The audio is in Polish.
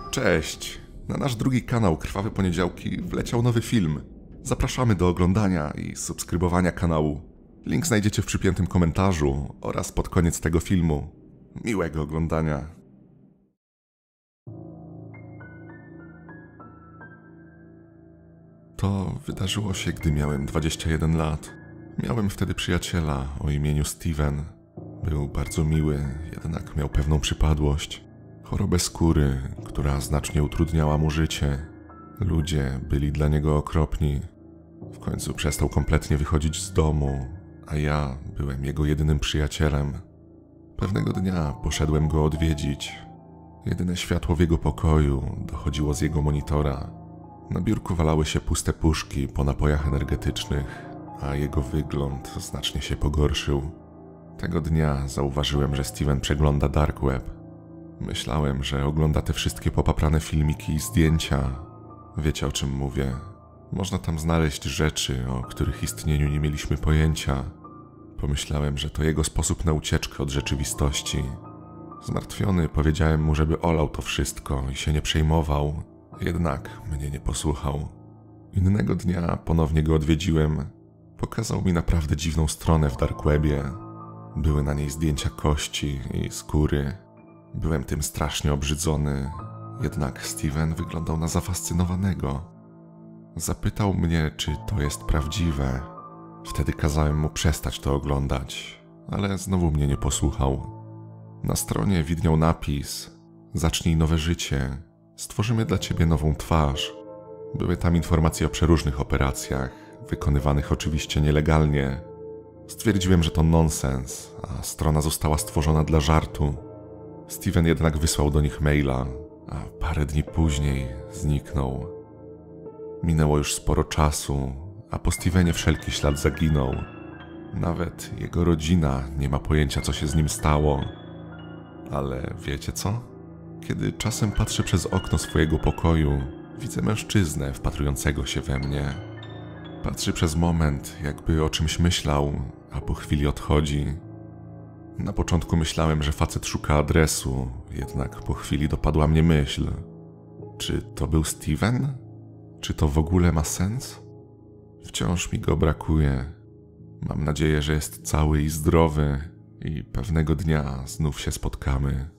Cześć! Na nasz drugi kanał Krwawe Poniedziałki wleciał nowy film. Zapraszamy do oglądania i subskrybowania kanału. Link znajdziecie w przypiętym komentarzu oraz pod koniec tego filmu. Miłego oglądania. To wydarzyło się, gdy miałem 21 lat. Miałem wtedy przyjaciela o imieniu Steven. Był bardzo miły, jednak miał pewną przypadłość. Chorobę skóry, która znacznie utrudniała mu życie. Ludzie byli dla niego okropni. W końcu przestał kompletnie wychodzić z domu, a ja byłem jego jedynym przyjacielem. Pewnego dnia poszedłem go odwiedzić. Jedyne światło w jego pokoju dochodziło z jego monitora. Na biurku walały się puste puszki po napojach energetycznych, a jego wygląd znacznie się pogorszył. Tego dnia zauważyłem, że Steven przegląda dark web. Myślałem, że ogląda te wszystkie popaprane filmiki i zdjęcia. Wiecie, o czym mówię. Można tam znaleźć rzeczy, o których istnieniu nie mieliśmy pojęcia. Pomyślałem, że to jego sposób na ucieczkę od rzeczywistości. Zmartwiony powiedziałem mu, żeby olał to wszystko i się nie przejmował. Jednak mnie nie posłuchał. Innego dnia ponownie go odwiedziłem. Pokazał mi naprawdę dziwną stronę w dark webie. Były na niej zdjęcia kości i skóry. Byłem tym strasznie obrzydzony, jednak Steven wyglądał na zafascynowanego. Zapytał mnie, czy to jest prawdziwe. Wtedy kazałem mu przestać to oglądać, ale znowu mnie nie posłuchał. Na stronie widniał napis: zacznij nowe życie, stworzymy dla ciebie nową twarz. Były tam informacje o przeróżnych operacjach, wykonywanych oczywiście nielegalnie. Stwierdziłem, że to nonsens, a strona została stworzona dla żartu. Steven jednak wysłał do nich maila, a parę dni później zniknął. Minęło już sporo czasu, a po Stevenie wszelki ślad zaginął. Nawet jego rodzina nie ma pojęcia, co się z nim stało. Ale wiecie co? Kiedy czasem patrzę przez okno swojego pokoju, widzę mężczyznę wpatrującego się we mnie. Patrzy przez moment, jakby o czymś myślał, a po chwili odchodzi. Na początku myślałem, że facet szuka adresu, jednak po chwili dopadła mnie myśl. Czy to był Steven? Czy to w ogóle ma sens? Wciąż mi go brakuje. Mam nadzieję, że jest cały i zdrowy i pewnego dnia znów się spotkamy.